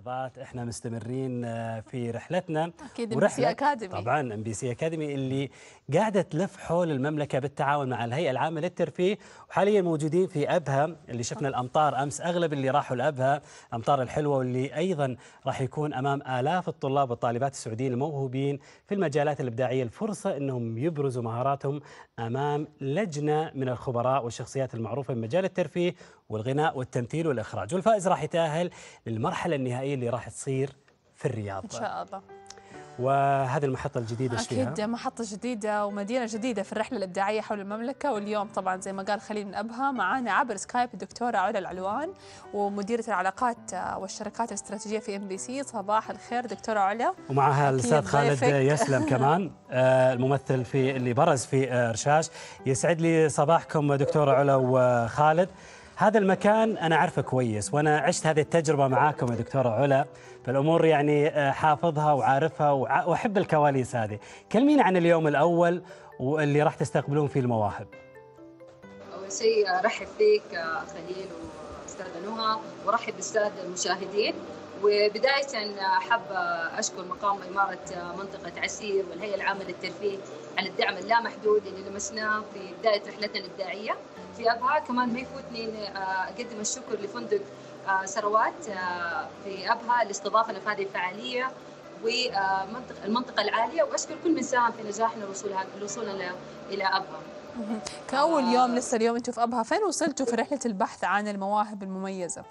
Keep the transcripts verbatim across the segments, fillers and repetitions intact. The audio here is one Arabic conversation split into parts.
لحظات احنا مستمرين في رحلتنا. اكيد ام بي سي اكاديمي، طبعا ام بي سي اكاديمي اللي قاعده تلف حول المملكه بالتعاون مع الهيئه العامه للترفيه، وحاليا موجودين في ابها اللي شفنا الامطار امس، اغلب اللي راحوا لابها الامطار الحلوه، واللي ايضا راح يكون امام الاف الطلاب والطالبات السعوديين الموهوبين في المجالات الابداعيه الفرصه انهم يبرزوا مهاراتهم امام لجنه من الخبراء والشخصيات المعروفه من مجال الترفيه والغناء والتمثيل والاخراج، والفائز راح يتاهل للمرحله النهائيه اللي راح تصير في الرياض ان شاء الله. وهذه المحطه الجديده ايش فيها؟ اكيد محطه جديده ومدينه جديده في الرحله الابداعيه حول المملكه، واليوم طبعا زي ما قال خليل من ابها معانا عبر سكايب الدكتوره علا العلوان ومديره العلاقات والشركات الاستراتيجيه في ام بي سي. صباح الخير دكتوره علا. ومعها الاستاذ خالد يسلم كمان الممثل في اللي برز في رشاش. يسعد لي صباحكم دكتوره علا وخالد. هذا المكان أنا أعرفه كويس وأنا عشت هذه التجربة معاكم يا دكتورة علا، فالأمور يعني حافظها وعارفها وأحب الكواليس هذه. كلمينا عن اليوم الأول واللي راح تستقبلون فيه المواهب. أول شيء أرحب فيك خليل وأستاذة نهى، وأرحب بالسادة المشاهدين. وبداية حابة أشكر مقام إمارة منطقة عسير والهيئة العامة للترفيه على الدعم اللامحدود اللي لمسناه في بداية رحلتنا الإبداعية في أبها. كمان ما يفوتني أقدم الشكر لفندق سروات في أبها لاستضافنا في هذه الفعالية والمنطقة العالية، وأشكر كل من ساهم في نجاحنا وصولنا إلى أبها. كأول يوم لسه اليوم أنتم في أبها، فين وصلتوا في رحلة البحث عن المواهب المميزة؟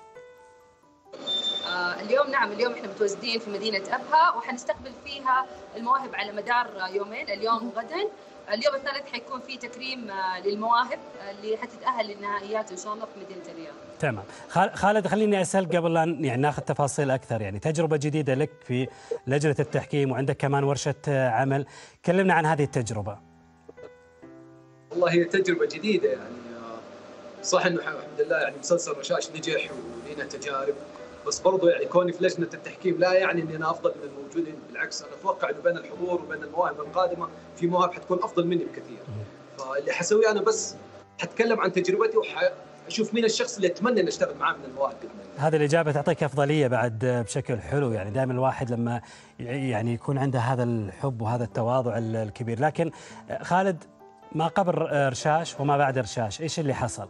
اليوم نعم اليوم احنا متواجدين في مدينة أبها وحنستقبل فيها المواهب على مدار يومين، اليوم وغدا. اليوم الثالث حيكون في تكريم للمواهب اللي حتتأهل للنهائيات إن شاء الله في مدينة الرياض. تمام. خالد خليني أسأل قبل أن يعني ناخذ تفاصيل أكثر، يعني تجربة جديدة لك في لجنة التحكيم وعندك كمان ورشة عمل، كلمنا عن هذه التجربة. والله هي تجربة جديدة، يعني صح إنه الحمد لله يعني مسلسل رشاش نجح ولينا تجارب، بس برضو يعني كوني في لجنة التحكيم لا يعني اني انا افضل من الموجودين، بالعكس انا اتوقع انه بين الحضور وبين المواهب القادمة في مواهب حتكون افضل مني بكثير. فاللي حسويه انا بس حتكلم عن تجربتي وحشوف مين الشخص اللي اتمنى ان اشتغل معاه من المواهب. هذه الإجابة تعطيك أفضلية بعد بشكل حلو، يعني دائما الواحد لما يعني يكون عنده هذا الحب وهذا التواضع الكبير. لكن خالد، ما قبل رشاش وما بعد رشاش ايش اللي حصل؟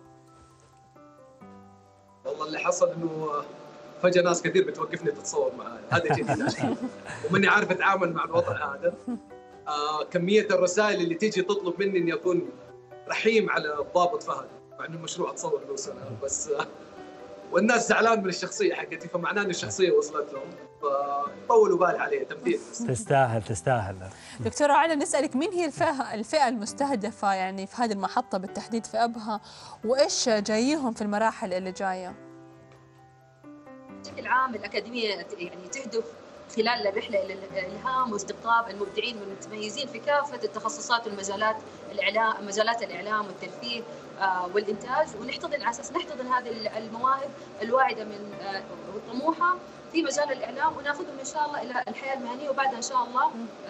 والله اللي حصل انه فجأة ناس كثير بتوقفني تتصور معي، هذا جديد وماني عارف اتعامل مع الوضع هذا. آه كمية الرسائل اللي تيجي تطلب مني اني اكون رحيم على ضابط فهد، مع انه المشروع اتصور له سنة بس، آه والناس زعلان من الشخصية حقتي، فمعناه ان الشخصية وصلت لهم فطولوا بال عليه تمثيل. تستاهل تستاهل. دكتورة علا، نسألك مين هي الفئة الفئة المستهدفة يعني في هذه المحطة بالتحديد في أبها، وايش جاييهم في المراحل اللي جاية؟ بشكل عام الأكاديمية يعني تهدف خلال الرحلة إلى الإلهام واستقطاب المبدعين والمتميزين في كافة التخصصات والمجالات الإعلام مجالات الإعلام والترفيه والإنتاج، ونحتضن على أساس نحتضن هذه المواهب الواعدة من والطموحة في مجال الإعلام، وناخذهم إن شاء الله إلى الحياة المهنية، وبعدها إن شاء الله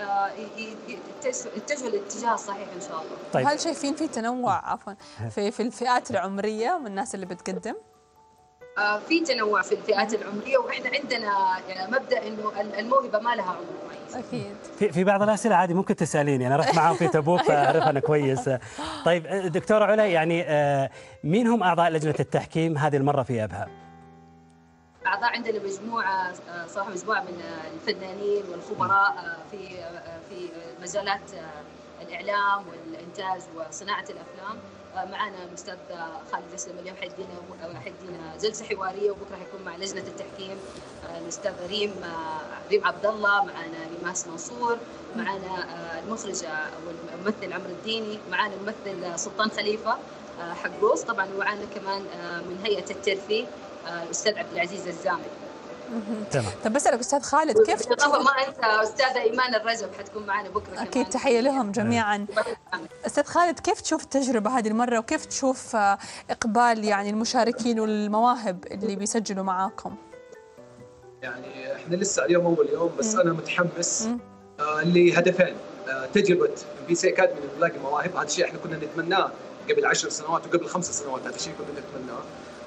يتجهوا للاتجاه الصحيح إن شاء الله. طيب، هل شايفين في تنوع عفوا في في الفئات العمرية من الناس اللي بتقدم؟ في تنوع في الفئات العمريه، واحنا عندنا يعني مبدا انه الموهبه ما لها عمر معين. اكيد. في في بعض الاسئله عادي ممكن تساليني، انا رحت معاهم في تبوك فاعرف انا كويس. طيب دكتوره علا، يعني مين هم اعضاء لجنه التحكيم هذه المره في ابها؟ اعضاء عندنا مجموعه صراحه مجموعه من الفنانين والخبراء في في مجالات الاعلام والانتاج وصناعه الافلام. معنا الاستاذ خالد يسلم اليوم حيدينا حيدينا جلسه حواريه، وبكره حيكون مع لجنه التحكيم الاستاذ ريم ريم عبد الله، معنا ريماس منصور، معنا المخرجه والممثل عمرو الديني، معنا الممثل سلطان خليفه حقوس طبعا، ومعنا كمان من هيئه الترفيه الاستاذ عبد العزيز الزامل. تمام. طب بسألك أستاذ خالد، كيف بالإضافة ما أنسى أستاذة إيمان الرجب حتكون معنا بكرة. أكيد تحية لهم جميعا. أستاذ خالد، كيف تشوف التجربة هذه المرة وكيف تشوف إقبال يعني المشاركين والمواهب اللي بيسجلوا معاكم؟ يعني إحنا لسه اليوم أول يوم، بس م. أنا متحمس آه لهدفين. آه تجربة ام بي سي اكاديمي نلاقي مواهب، هذا الشيء إحنا كنا نتمناه قبل عشر سنوات وقبل خمس سنوات، هذا الشيء كنا نتمناه.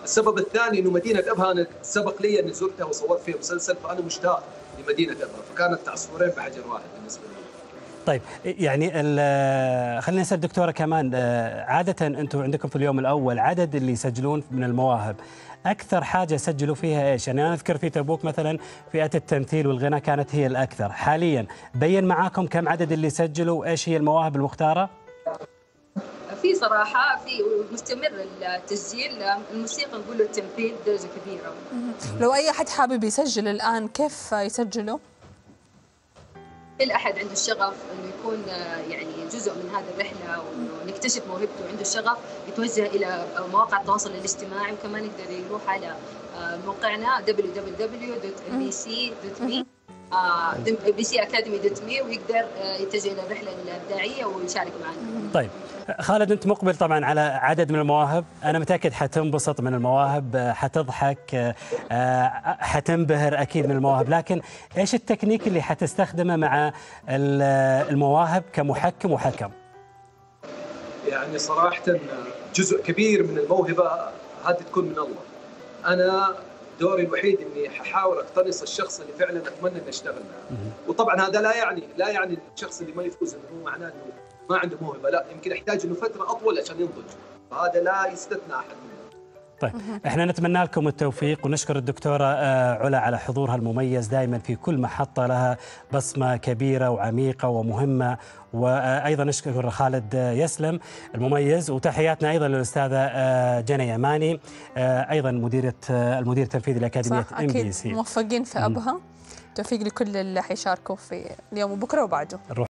السبب الثاني انه مدينه ابها انا سبق لي اني زرتها وصورت فيها مسلسل، فانا مشتاق لمدينه ابها، فكانت عصفورين بحجر واحد بالنسبه لي. طيب يعني خلينا نسال دكتوره كمان، عاده انتم عندكم في اليوم الاول عدد اللي يسجلون من المواهب، اكثر حاجه سجلوا فيها ايش؟ يعني انا اذكر في تبوك مثلا فئه التمثيل والغناء كانت هي الاكثر، حاليا بين معاكم كم عدد اللي سجلوا وايش هي المواهب المختاره؟ في صراحه في مستمر التسجيل، الموسيقى نقول له التمثيل درجه كبيره. لو اي احد حابب يسجل الان كيف يسجله؟ كل احد عنده الشغف انه يكون يعني جزء من هذه الرحله ونكتشف موهبته وعنده الشغف يتوجه الى مواقع التواصل الاجتماعي، وكمان يقدر يروح على موقعنا دبليو دبليو دبليو دوت ام بي سي دوت مي ام بي سي اكاديمي دوت مي ويقدر يتجه الى الرحله الابداعيه ويشارك معنا. طيب خالد، انت مقبل طبعا على عدد من المواهب، انا متاكد حتنبسط من المواهب، حتضحك، حتنبهر اكيد من المواهب، لكن ايش التكنيك اللي حتستخدمه مع المواهب كمحكم وحكم؟ يعني صراحه جزء كبير من الموهبه هذه تكون من الله. انا دوري الوحيد اني حاول اقتنص الشخص اللي فعلا اتمنى اني اشتغل معه، وطبعا هذا لا يعني لا يعني الشخص اللي ما يفوز انه هو معناه انه ما عنده موهبه، لا، يمكن يحتاج انه فتره اطول عشان ينضج، فهذا لا يستثنى احد منه. طيب احنا نتمنى لكم التوفيق ونشكر الدكتوره علا على حضورها المميز، دائما في كل محطه لها بصمه كبيره وعميقه ومهمه، وايضا نشكر خالد يسلم المميز، وتحياتنا ايضا للاستاذه جنى يماني ايضا مديره المدير التنفيذي لاكاديميه ام بي سي. موفقين في ابها، توفيق لكل اللي حيشاركوا في اليوم وبكره وبعده.